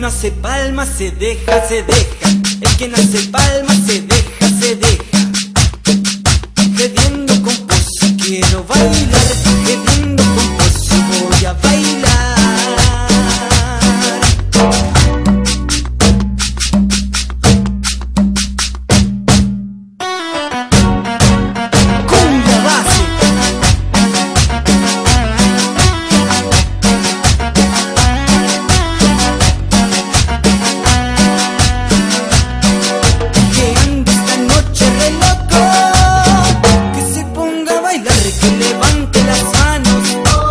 no hace palmas se deja, se deja. El que no hace palmas se deja, se deja. Gediendo con pose quiero bailar, gediendo con pose voy a bailar. Cumbia base. Que ande esta noche re loco, que se ponga a bailar, que levante las manos,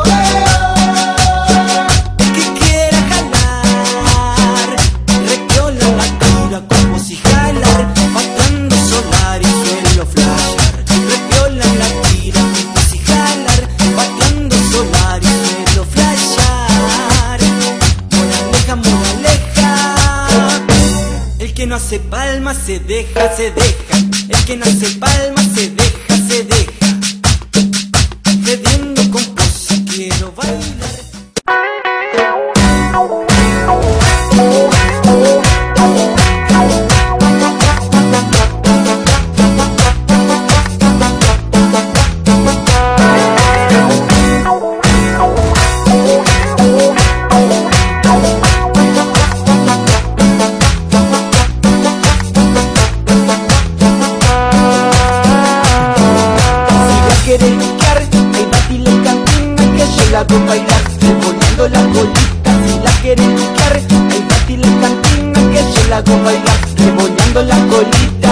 que quiera jalar, repiola la tira como si jalar, pateando solar y suelo flashear, repiola la tira como si jalar, pateando solar y suelo flashear. Moraleja, moraleja, el que no hace palmas se deja, se deja. El que no hace palmas se deja, se deja. Gediendo con pose quiero bailar. Quiere picar, ahí batile cantina que yo la hago bailar, poniendo la colita. Si la quiere picar, ahí batile cantina que yo la hago bailar, remoñando la colita.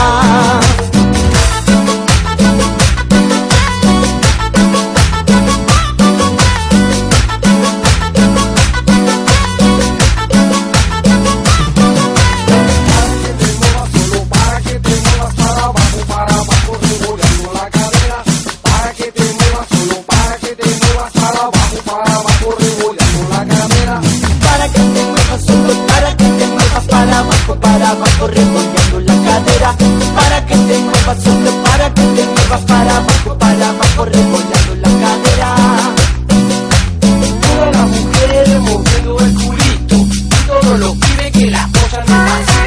Para que te muevas solo, para que te muevas para abajo, remoñando la cadera. Para que te muevas solo, para que te muevas para abajo, remoñando la cadera. Todas las mujeres moviendo el culito, y todos los pibes que las cosas no pasan.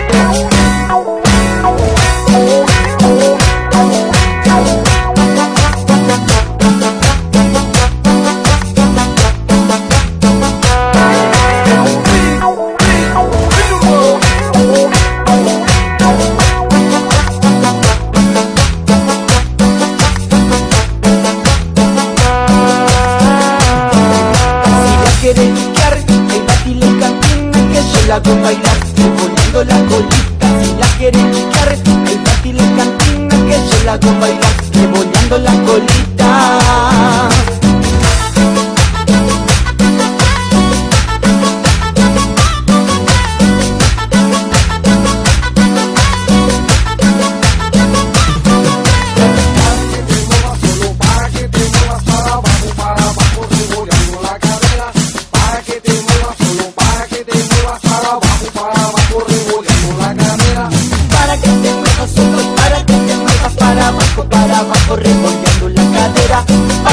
Quiere picar, ahí batile cantina que yo la hago bailar, poniendo la colita. Si la quiere picar, ahí batile cantina que yo la hago bailar, remoñando la colita. Para que te muevas solo, para que te muevas para abajo, remoñando la cadera.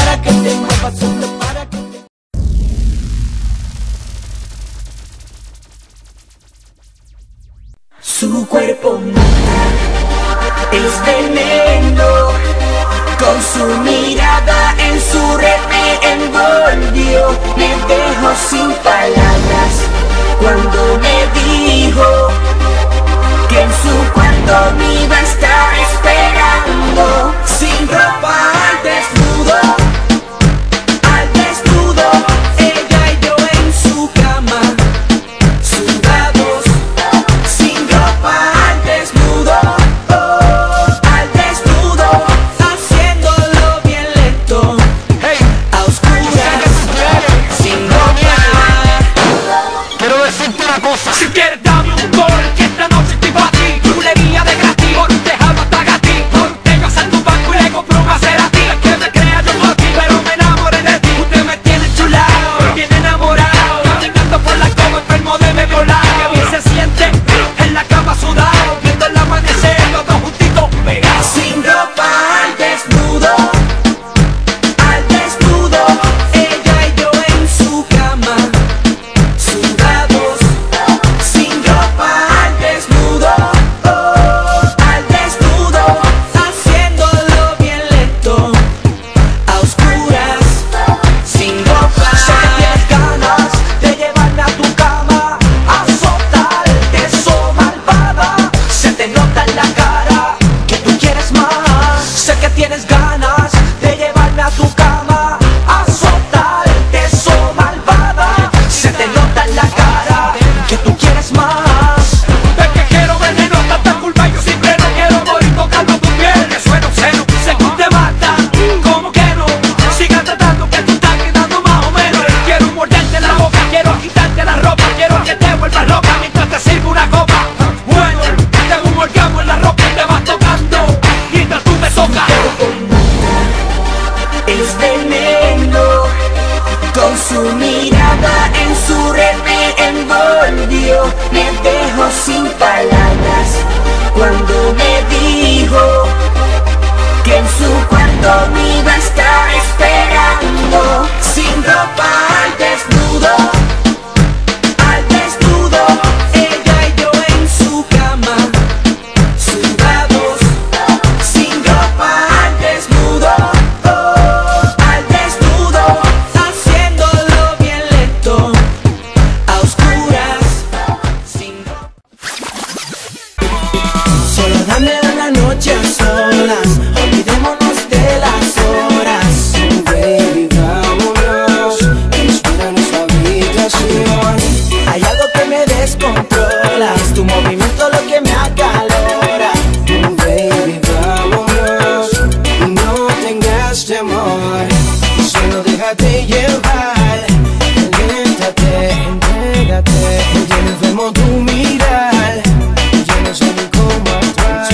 Su mirada en su red me envolvió, me dejó sin palabras cuando me dijo que en su cuarto me iba a estar esperando, sin ropa, al desnudo, ella y yo en su cama, sudados, sin ropa, al desnudo, haciéndolo bien lento, a oscuras, sin ropa. Solo dame una noche a solas, olvidémonos de las horas. Baby, vámonos, respira nuestra habitación. Hay algo que me descontrola, es tu movimiento lo que me acalora. Baby, vámonos, no tengas temor, solo déjate llevar. Caliéntate, entrégate, ya no vemos tu mirar. Yo no sé ni cómo actuar.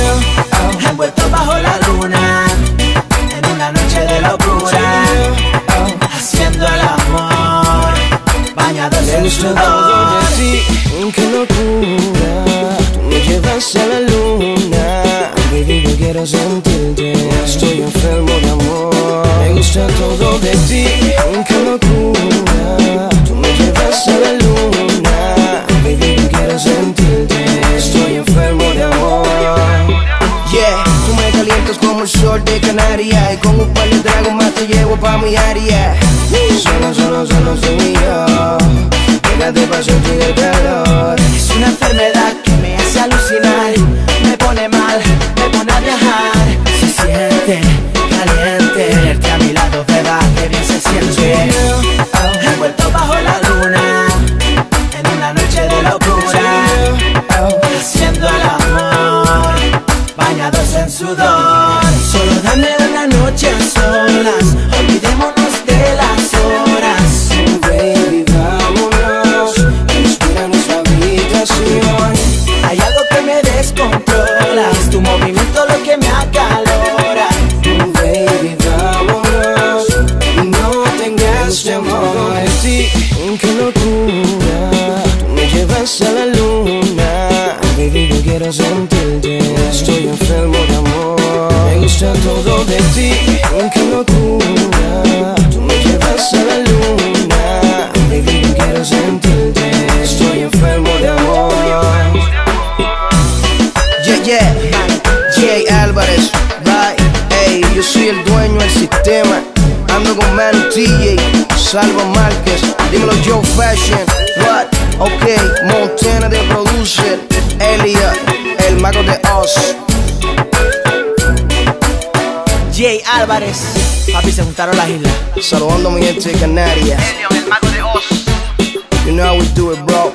Envuelto bajo la luna, en una noche de locura, haciendo el amor, bañados en Todo de sudor. ti, qué locura, tú me llevas a la luna. Baby, yo quiero sentirte, estoy enfermo de amor. Me gusta todo de ti, qué locura, tú me llevas a la luna. Baby, yo quiero sentirte, estoy enfermo de amor. Yeah, tú me calientas como el sol de Canarias, y con un par de tragos más te llevo pa' mi área. Solo soy yo, pégate pa' sentir el calor. Es una enfermedad que me hace alucinar, me pone mal, me pone a viajar. Se siente caliente, tenerte a mi lado, beba, que bien se siente. Envuelto bajo la luna, en una noche de locura, haciendo el amor, bañados en sudor. Solo dame una noche a solas, olvidémonos de las horas. Baby, vámonos, respira nuestra habitación. Hay algo que me descontrola, es tu movimiento lo que me acalora. Baby, vámonos, no tengas temor. De ti, qué locura, tú me llevas a la luna. Baby, yo quiero sentirte, estoy enfermo de amor. Me gusta todo de ti, qué locura, tú me llevas a la luna. Baby, yo quiero sentirte, estoy enfermo de amor. Yeah, Jay Álvarez, bye. Ey, yo soy el dueño del sistema. Ando con Manu TJ, Salva Márquez, dímelo Joe Fashion. What? Ok, Montana de producer, Elliot, el mago de Oz. Jay Álvarez, papi, se juntaron las islas. Saludando a mi gente de Canarias. Elliot, el mago de Oz. You know how we do it, bro.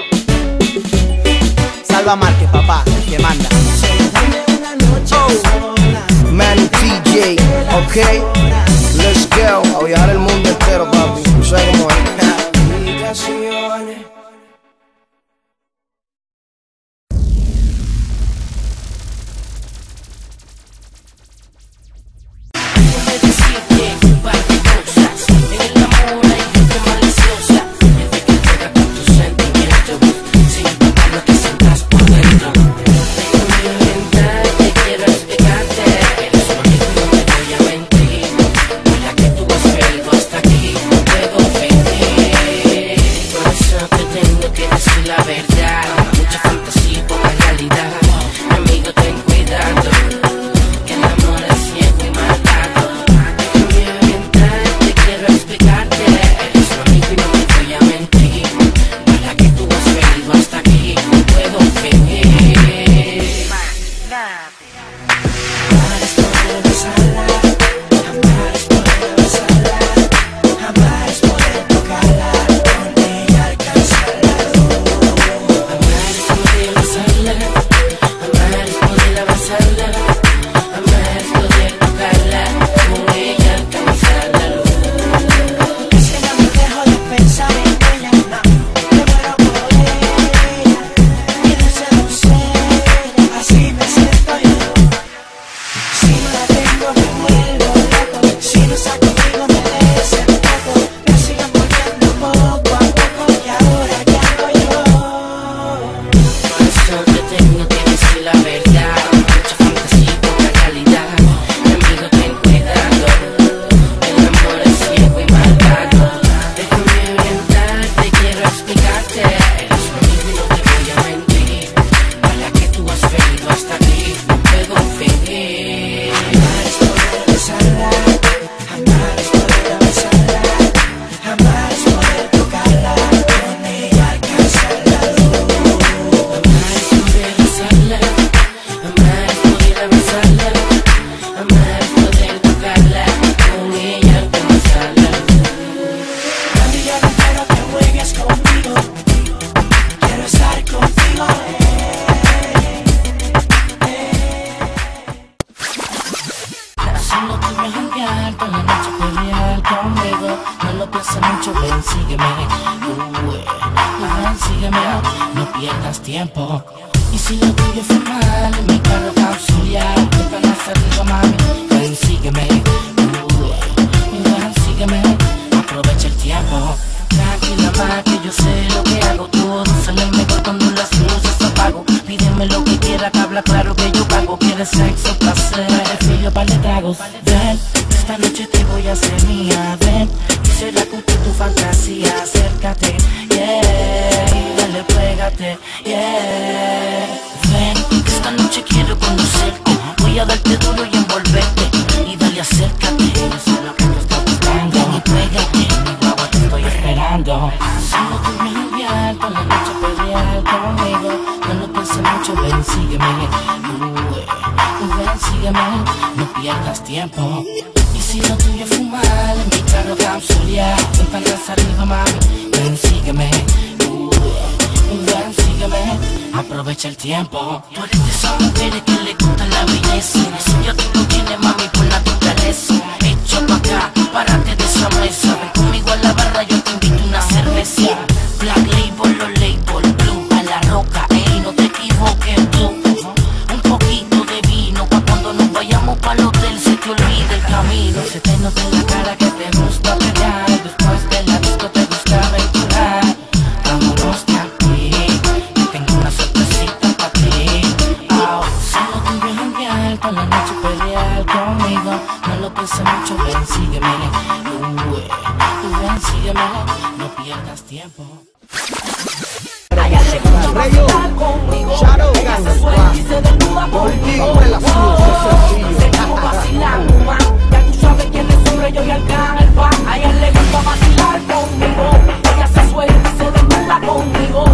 Salva Márquez, papá, el que manda. Manu TJ, ok. Let's go. A viajar el mundo entero, papi. Tú sabes cómo es. Quiero explicarte, eres bonito, no me voy a mentir. Mira que tú has vuelto ven, sígueme. Ven, sígueme, no pierdas tiempo. Y si lo tuyo fue mal, en mi carro auxiliar, te van a hacer rico, mami. Ven, sígueme. Ven, sígueme, aprovecha el tiempo. Tranquila más que yo sé lo que hago. Todo sale mejor cuando las luces apago. Pídeme lo que quiera, que habla claro que yo pago. ¿Quieres sexo, placer? Frío, par de tragos. Ven, esta noche te voy a hacer mía. Ven, quisiera cumplir tu fantasía. Acércate, yeah, y dale, pégate, yeah. Ven, esta noche quiero conocerte. Voy a darte duro y envolverte. Y dale, acércate, eso es lo que tú estás buscando. Ven y pégate, mi guagua te estoy esperando. Solo tú me enviar con la noche pelear conmigo. No lo pienses mucho, ven, sígueme. Ven, sígueme, no pierdas tiempo. Y si lo tuyo es fumar, en mi carro capsulear, ventanas arriba, mami. Ven, sígueme. Ven, sígueme, aprovecha el tiempo. Tú eres de esas mujeres que le gusta la belleza. Si ya tú lo tienes, mami, por naturaleza. Hecho pa' acá, párate de esa mesa. Ven conmigo a la barra, yo te invito una cerveza. Black Label, los label, blue, a la roca, ey, no te equivoques tú. Un poquito de vino, pa' cuando nos vayamos pa'l hotel se te olvide el camino. Se te nota en la cara que te gusta pegar. Después de la disco te gusta aventurar. Vámonos de aquí, yo tengo una sorpresita pa' ti. Solo tú ven a enviar, con la noche pelear conmigo. No lo pienses mucho, ven, sígueme. Ven, sígueme, no pierdas tiempo. A ella le gusta vacilar conmigo. Ella se suelta y se desnuda conmigo. Seguimos vacilando, man. Ya tú sabes quiénes son Reyes y Arcángel, pa. A ella le gusta vacilar conmigo. Ella se suelta y se desnuda conmigo.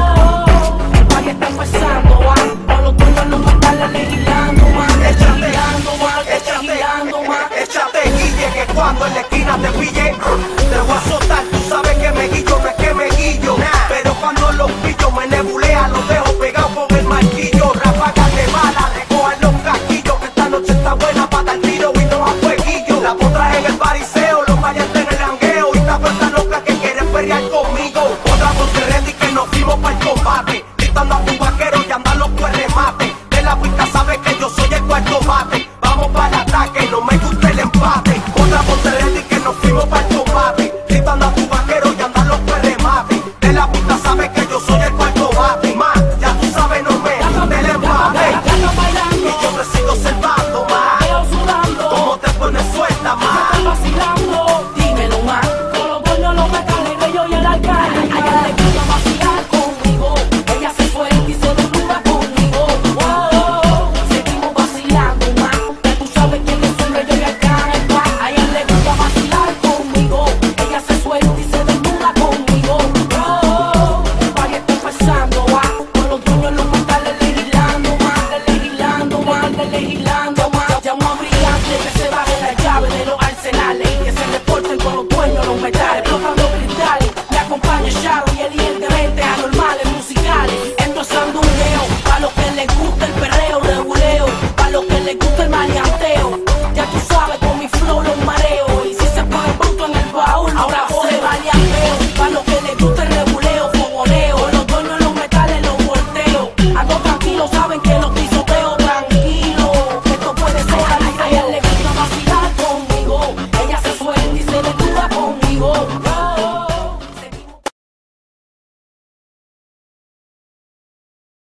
El party está empezando, va. Con los dueños los metales legislando, man. Legislando, man. Legislando, man. Échate guille que cuando en la esquina te pille te voy a soltar, tú sabes que me guillo, no es que me guillo. Pero cuando los pillo me nebulea, los dejo pegados con el martillo. Ráfagas de bala, recojan los casquillos, que esta noche está buena para dar tiro y no a fueguillo. La potras en el bariseo, los valientes en el jangueo. Y esta puerta loca que quiere pelear conmigo. Otra ponte ready que nos fuimos para el combate. Gritando a tu vaquero y andan los pues remate. De la pista sabes que yo soy el cuarto bate. Vamos para el ataque, no me gusta el empate. Otra ponte ready que nos fuimos para el combate. Gritando a tu vaquero y andan los pues remate. De la pista sabes que yo soy el cuarto bate. Más, ya tú sabes no me gusta el empate. Y yo me sigo observando más. Cómo te pones suelta más. Vacilando, dímelo más. Con los dueños los metales, Reyes y el alcalde. A ella le gusta vacilar conmigo. Ella se suelta y se desnuda conmigo. Seguimos vacilando más. Ya tú sabes quiénes son Reyes y Arcángel, pa. A ella le gusta vacilar conmigo. Ella se suelta y se desnuda conmigo. El party está empezando, va. Con los dueños los metales legislando más. Legislando más, legislando más. Llamo a brillante que se baje la llave de los arsenales. Que se reporten con los dueños los metales. Explotando cristales. Me acompaña Shadow y evidentemente anormales musicales. Esto es sandungueo. Pa' los que les gusta el perreo, reguleo. Pa' los que les gusta el maleanteo. Ya tú sabes, con mi flow los mareo. Y si se pone bruto en el baúl, ahora coge maleanteo. Pa' los que les gusta el reguleo, fogoneo. Con los dueños los metales los volteo. Ando tranquilo, saben que los pisoteo tranquilo. Esto puede ser a ella le gusta vacilar conmigo. Ella se suelta y se desnuda conmigo.